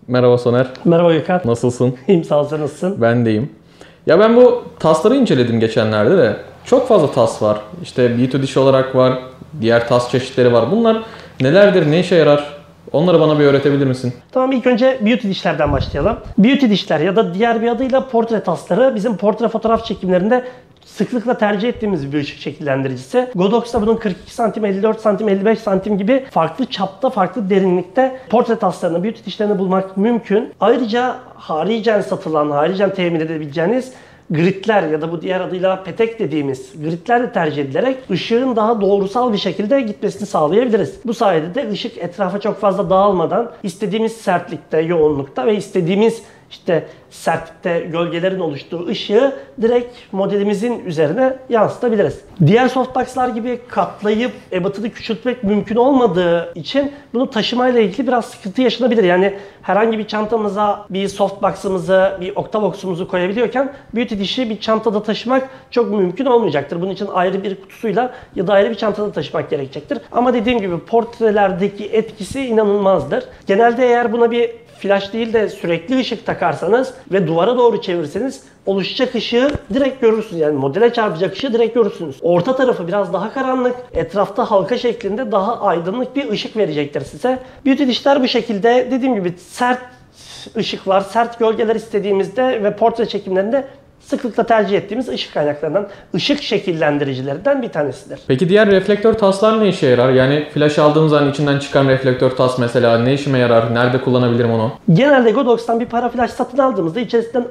Merhaba Soner. Merhaba Gökhan. Nasılsın? İyiyim, sağ ol, sen nasılsın? Ben deyim. Ya ben bu tasları inceledim geçenlerde de. Çok fazla tas var. İşte beauty diş olarak var. Diğer tas çeşitleri var. Bunlar nelerdir, ne işe yarar? Onları bana bir öğretebilir misin? Tamam, ilk önce beauty dişlerden başlayalım. Beauty dişler ya da diğer bir adıyla portre tasları bizim portre fotoğraf çekimlerinde sıklıkla tercih ettiğimiz bir ışık şekillendiricisi. Godox'ta bunun 42 cm, 54 cm, 55 cm gibi farklı çapta, farklı derinlikte portre taslarını, beauty dişlerini bulmak mümkün. Ayrıca haricen satılan, haricen temin edebileceğiniz gridler ya da bu diğer adıyla petek dediğimiz gridler de tercih edilerek ışığın daha doğrusal bir şekilde gitmesini sağlayabiliriz. Bu sayede de ışık etrafa çok fazla dağılmadan istediğimiz sertlikte, yoğunlukta ve istediğimiz sertlikte gölgelerin oluştuğu ışığı direkt modelimizin üzerine yansıtabiliriz. Diğer softbox'lar gibi katlayıp ebatını küçültmek mümkün olmadığı için bunu taşımayla ilgili biraz sıkıntı yaşanabilir. Yani herhangi bir çantamıza bir softbox'ımızı, bir Octavox'umuzu koyabiliyorken beauty dişi bir çantada taşımak çok mümkün olmayacaktır. Bunun için ayrı bir kutusuyla ya da ayrı bir çantada taşımak gerekecektir. Ama dediğim gibi portrelerdeki etkisi inanılmazdır. Genelde eğer buna bir flash değil de sürekli ışık takarsanız ve duvara doğru çevirseniz oluşacak ışığı direkt görürsünüz. Yani modele çarpacak ışığı direkt görürsünüz. Orta tarafı biraz daha karanlık, etrafta halka şeklinde daha aydınlık bir ışık verecektir size. Beauty dişler bu şekilde, dediğim gibi sert ışıklar, sert gölgeler istediğimizde ve portre çekimlerinde sıklıkla tercih ettiğimiz ışık kaynaklarından, ışık şekillendiricilerinden bir tanesidir. Peki diğer reflektör taslar ne işe yarar? Yani flash aldığım zaman içinden çıkan reflektör tas mesela ne işime yarar? Nerede kullanabilirim onu? Genelde Godox'tan bir para flash satın aldığımızda içerisinden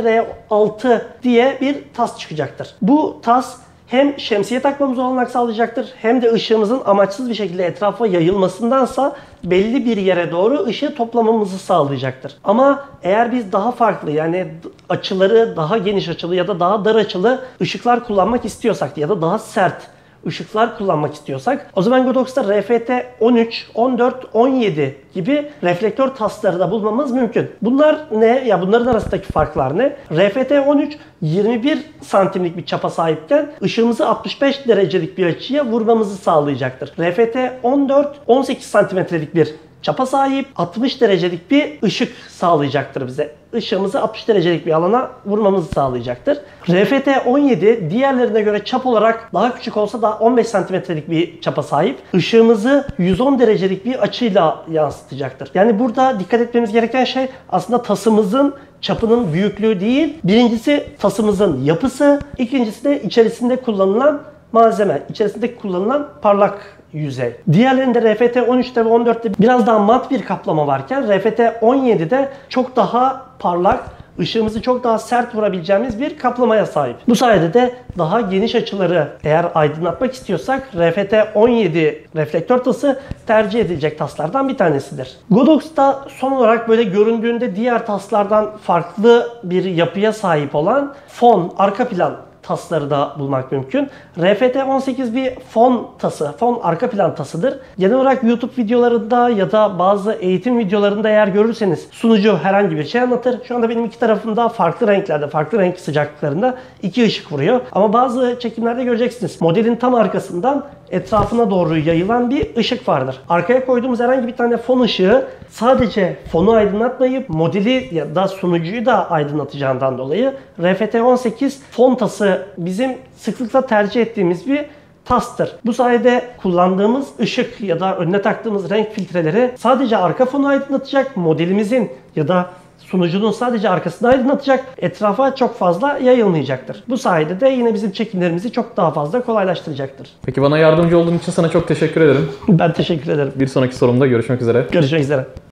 ADR6 diye bir tas çıkacaktır. Bu tas hem şemsiye takmamıza olanak sağlayacaktır hem de ışığımızın amaçsız bir şekilde etrafa yayılmasındansa belli bir yere doğru ışığı toplamamızı sağlayacaktır. Ama eğer biz daha farklı, yani açıları daha geniş açılı ya da daha dar açılı ışıklar kullanmak istiyorsak ya da daha sert ışıklar kullanmak istiyorsak o zaman Godox'ta RFT 13, 14, 17 gibi reflektör tasları da bulmamız mümkün. Bunlar ne? Ya bunların arasındaki farklar ne? RFT 13 21 santimlik bir çapa sahipken ışığımızı 65 derecelik bir açıya vurmamızı sağlayacaktır. RFT 14 18 santimetrelik bir çapa sahip, 60 derecelik bir ışık sağlayacaktır bize. Işığımızı 60 derecelik bir alana vurmamızı sağlayacaktır. RFT 17 diğerlerine göre çap olarak daha küçük olsa da 15 santimetrelik bir çapa sahip. Işığımızı 110 derecelik bir açıyla yansıtacaktır. Yani burada dikkat etmemiz gereken şey aslında tasımızın çapının büyüklüğü değil. Birincisi tasımızın yapısı, ikincisi de içerisinde kullanılan malzeme, içerisinde kullanılan parlak yüzey. Diğerlerinde RFT 13'te ve 14'te biraz daha mat bir kaplama varken RFT 17'de çok daha parlak, ışığımızı çok daha sert vurabileceğimiz bir kaplamaya sahip. Bu sayede de daha geniş açıları eğer aydınlatmak istiyorsak RFT 17 reflektör tası tercih edilecek taslardan bir tanesidir. Godox'ta son olarak böyle göründüğünde diğer taslardan farklı bir yapıya sahip olan fon, arka plan tasları da bulmak mümkün. RFT 18 bir fon tası, fon arka plan tasıdır. Genel olarak YouTube videolarında ya da bazı eğitim videolarında eğer görürseniz sunucu herhangi bir şey anlatır. Şu anda benim iki tarafımda farklı renklerde, farklı renk sıcaklıklarında iki ışık vuruyor. Ama bazı çekimlerde göreceksiniz. Modelin tam arkasından etrafına doğru yayılan bir ışık vardır. Arkaya koyduğumuz herhangi bir tane fon ışığı sadece fonu aydınlatmayıp modeli ya da sunucuyu da aydınlatacağından dolayı RFT 18 fon tası bizim sıklıkla tercih ettiğimiz bir tastır. Bu sayede kullandığımız ışık ya da önüne taktığımız renk filtreleri sadece arka fonu aydınlatacak, modelimizin ya da sunucunun sadece arkasını aydınlatacak, etrafa çok fazla yayılmayacaktır. Bu sayede de yine bizim çekimlerimizi çok daha fazla kolaylaştıracaktır. Peki bana yardımcı olduğun için sana çok teşekkür ederim. Ben teşekkür ederim. Bir sonraki sorumda görüşmek üzere. Görüşmek üzere.